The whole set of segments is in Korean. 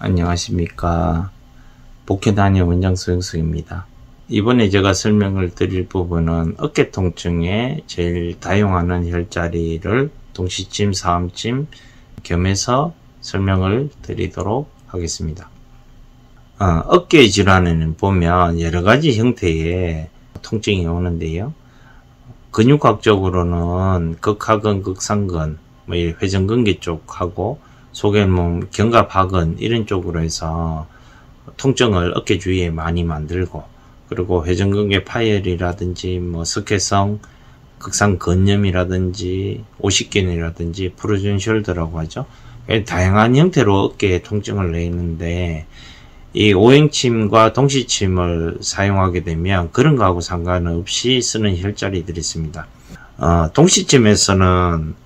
안녕하십니까. 복해단의 원장 소영석입니다. 이번에 제가 설명을 드릴 부분은 어깨 통증에 제일 다용하는 혈자리를 동시침, 사음침 겸해서 설명을 드리도록 하겠습니다. 어깨 질환에는 보면 여러가지 형태의 통증이 오는데요. 근육학적으로는 극하근, 극상근, 회전근개 쪽하고 소견몸, 견갑하근 이런 쪽으로 해서 통증을 어깨 주위에 많이 만들고, 그리고 회전근개 파열이라든지 스케성, 극상근염이라든지 오십견이라든지 프로전 숄더라고 하죠. 다양한 형태로 어깨에 통증을 내는데, 이 오행침과 동시침을 사용하게 되면 그런 거하고 상관없이 쓰는 혈자리들이 있습니다. 동시침에서는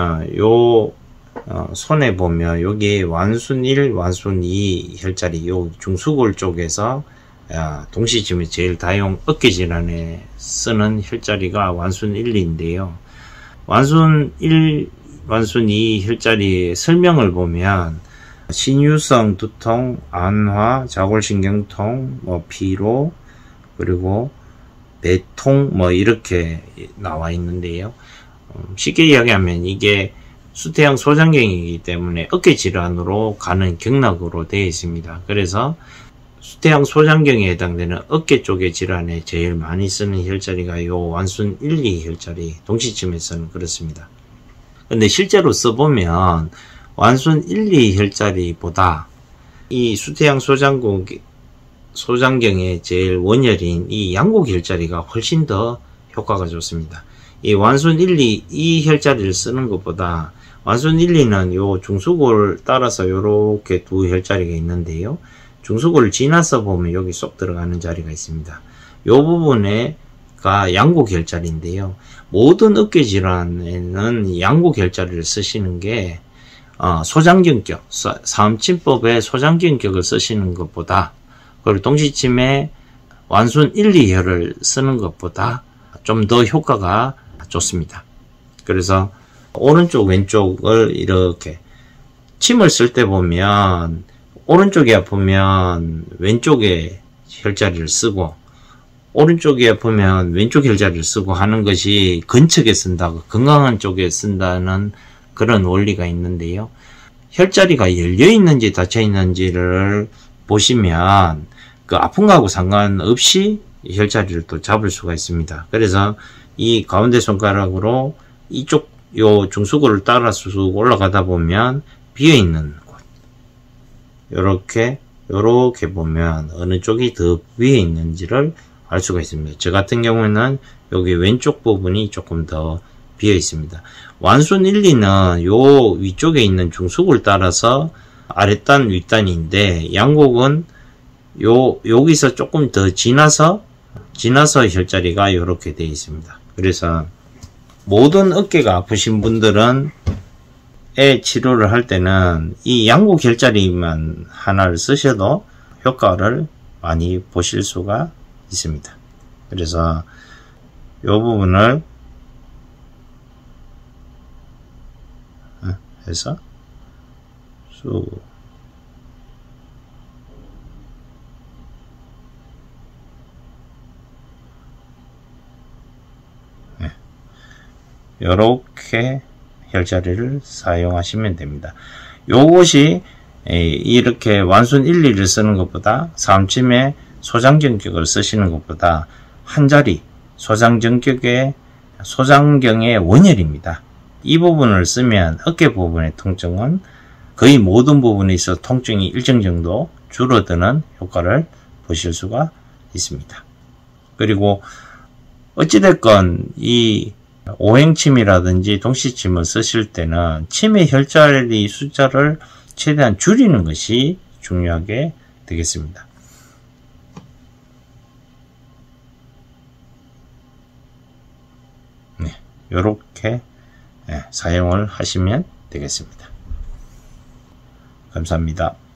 손에 보면 여기 완순 1, 완순 2 혈자리, 요 중수골 쪽에서 동시침에 제일 다용 어깨 질환에 쓰는 혈자리가 완순 1, 2인데요. 완순 1, 완순 2 혈자리의 설명을 보면 신유성 두통, 안화, 자골신경통, 피로, 그리고 배통 이렇게 나와 있는데요. 쉽게 이야기하면 이게 수태형 소장경이기 때문에 어깨 질환으로 가는 경락으로 되어 있습니다. 그래서 수태형 소장경에 해당되는 어깨 쪽의 질환에 제일 많이 쓰는 혈자리가 요 완순 1, 2 혈자리, 동시침에서는 그렇습니다. 근데 실제로 써보면 완순 1, 2 혈자리보다 이 수태형 소장경의 제일 원혈인 이 양곡 혈자리가 훨씬 더 효과가 좋습니다. 이 완순 1, 2 혈자리를 쓰는 것보다 완순 1, 2는 요 중수골 따라서 요렇게 두 혈자리가 있는데요. 중수골을 지나서 보면 여기 쏙 들어가는 자리가 있습니다. 요 부분에가 양곡 혈자리인데요. 모든 어깨 질환에는 양곡 혈자리를 쓰시는 게 소장경격, 사음침법의 소장경격을 쓰시는 것보다, 그리고 동시침에 완순 1, 2혈을 쓰는 것보다 좀 더 효과가 좋습니다. 그래서 오른쪽 왼쪽을 이렇게 침을 쓸 때 보면 오른쪽이 아프면 왼쪽에 혈자리를 쓰고, 오른쪽이 아프면 왼쪽 혈자리를 쓰고 하는 것이 근척에 쓴다고, 건강한 쪽에 쓴다는 그런 원리가 있는데요. 혈자리가 열려 있는지 닫혀 있는지를 보시면 그 아픈 거하고 상관없이 혈자리를 또 잡을 수가 있습니다. 그래서 이 가운데 손가락으로 이쪽 요 중수골을 따라서 쑥 올라가다 보면 비어있는 곳, 요렇게 보면 어느 쪽이 더 위에 있는지를 알 수가 있습니다. 저 같은 경우에는 여기 왼쪽 부분이 조금 더 비어 있습니다. 완순 1, 2는 요 위쪽에 있는 중수골 따라서 아랫단 윗단인데, 양곡은 여기서 조금 더 지나서 혈자리가 요렇게 되어 있습니다. 그래서 모든 어깨가 아프신 분들은 치료를 할 때는 이 양곡 혈자리만 하나를 쓰셔도 효과를 많이 보실 수가 있습니다. 그래서 요 부분을 해서 쑥 요렇게 혈자리를 사용하시면 됩니다. 요것이 이렇게 완순 1, 2를 쓰는 것보다, 사음침에 소장경격을 쓰시는 것보다 한 자리 소장경의 원혈입니다. 이 부분을 쓰면 어깨 부분의 통증은 거의 모든 부분에 있어 통증이 일정 정도 줄어드는 효과를 보실 수가 있습니다. 그리고 어찌됐건 이 오행침이라든지 동시침을 쓰실 때는 침의 혈자리 숫자를 최대한 줄이는 것이 중요하게 되겠습니다. 이렇게 사용을 하시면 되겠습니다. 감사합니다.